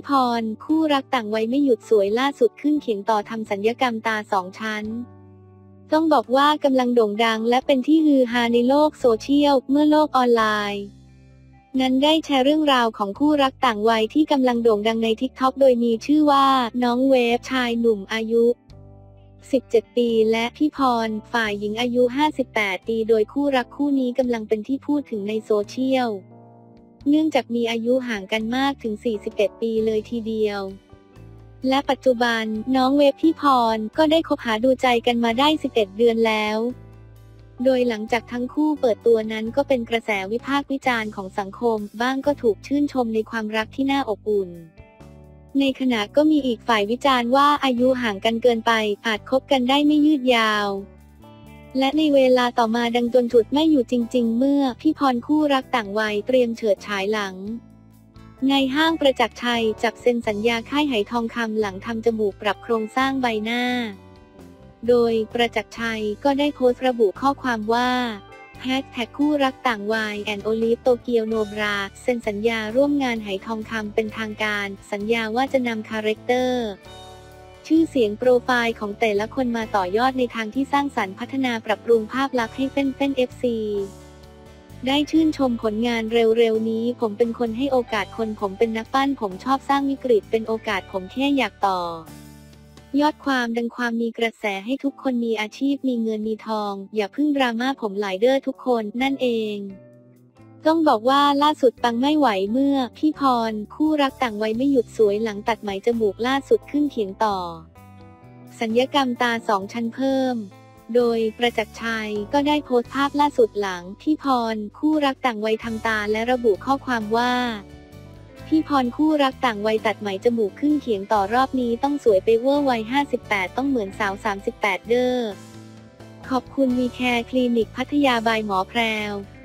พรคู่รักต่างวัยไม่หยุดสวยล่าสุดขึ้นเขียงต่อทำศัลยกรรมตา2 ชั้นต้องบอกว่ากำลังโด่งดังและเป็นที่ฮือฮาในโลกโซเชียลเมื่อโลกออนไลน์นั้นได้แชร์เรื่องราวของคู่รักต่างวัยที่กำลังโด่งดังใน TikTok โดยมีชื่อว่าน้องเวฟชายหนุ่มอายุ17 ปีและพี่พรฝ่ายหญิงอายุ58 ปีโดยคู่รักคู่นี้กำลังเป็นที่พูดถึงในโซเชียลเนื่องจากมีอายุห่างกันมากถึง41 ปีเลยทีเดียวและปัจจุบันน้องเวฟพี่พรก็ได้คบหาดูใจกันมาได้11 เดือนแล้วโดยหลังจากทั้งคู่เปิดตัวนั้นก็เป็นกระแสวิพากษ์วิจารณ์ของสังคมบ้างก็ถูกชื่นชมในความรักที่น่าอบอุ่นในขณะก็มีอีกฝ่ายวิจารณ์ว่าอายุห่างกันเกินไปอาจคบกันได้ไม่ยืดยาวและในเวลาต่อมาดังจนฉุดไม่อยู่จริงๆเมื่อพี่พรคู่รักต่างวัยเตรียมเฉิดฉายหลังในห้างประจักษ์ชัยจับเซ็นสัญญาค่ายไหทองคำหลังทำจมูกปรับโครงสร้างใบหน้าโดยประจักษ์ชัยก็ได้โพสต์ระบุข้อความว่าแฮชแท็กคู่รักต่างวัยแอนโอลิฟโตเกียวโนบราเซ็นสัญญาร่วมงานไหทองคำเป็นทางการสัญญาว่าจะนำคาแรคเตอร์ชื่อเสียงโปรไฟล์ของแต่ละคนมาต่อยอดในทางที่สร้างสรรค์พัฒนาปรับปรุงภาพลักษณ์ให้เป็นFC ได้ชื่นชมผลงานเร็วๆนี้ผมเป็นคนให้โอกาสคนผมเป็นนักปั้นผมชอบสร้างวิกฤตเป็นโอกาสผมแค่อยากต่อยอดความดังความมีกระแสให้ทุกคนมีอาชีพมีเงินมีทองอย่าพึ่งดราม่าผมหลายเด้อทุกคนนั่นเองต้องบอกว่าล่าสุดปังไม่ไหวเมื่อพี่พรคู่รักต่างวัยไม่หยุดสวยหลังตัดไหมจมูกล่าสุดขึ้นเขียงต่อศัลยกรรมตา2 ชั้นเพิ่มโดยประจักษ์ชัยก็ได้โพสต์ภาพล่าสุดหลังพี่พรคู่รักต่างวัยทำตาและระบุข้อความว่าพี่พรคู่รักต่างวัยตัดไหมจมูกขึ้นเขียงต่อรอบนี้ต้องสวยไปเวอร์วัย58ต้องเหมือนสาว38เด้อขอบคุณวีแคร์คลินิกพัทยาบายหมอแพรว